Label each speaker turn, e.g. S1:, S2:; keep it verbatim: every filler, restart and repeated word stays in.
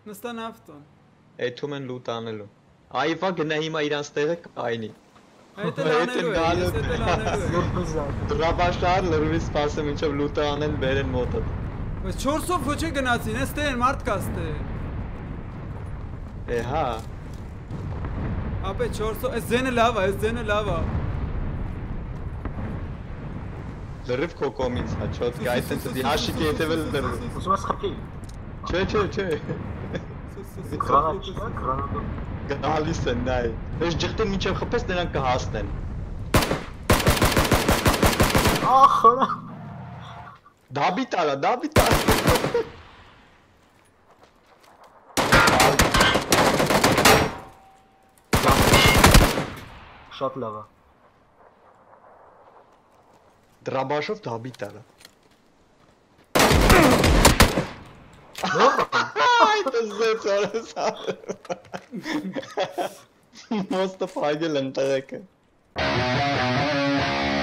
S1: Նստան ավտոն։
S2: Էթում են լուտ անելու։ Այվա գնա հիմա իրանց տեղը կայնի։
S1: Այդ էլ անելու է, ես էդ էլ անելու է։
S2: Դրաբաշար լրվի սպասեմ ինչով լուտը անեն բերեն մոտը։
S1: Բայց չորսով ոչ է գնացին, էստե են մարդ կաստե։
S2: Է հա։
S1: Ապե չորսով, այս ձենը լավ է, այս ձենը լավ է։
S2: Լրիվ քո կողմից, հա չոց կա, այդ այնտեղ հաշիկի հետևել լրիվ։
S3: Ուզում ես խփի։
S2: Չէ, չէ, չէ։
S3: Գրանատ չկա, գրանատը։
S2: Գալիս են, նայ։ Ես ջղտին մինչև խփես նրանք կհասնեն։
S3: Ախ, հորա։
S2: Դաբի տարա, դաբի տարա։
S3: Շատ լավ է։
S2: Դրաբաշով դաբի տարա։ Այդ զեց օրս արը։ Մոստը փագել են տեղեքը։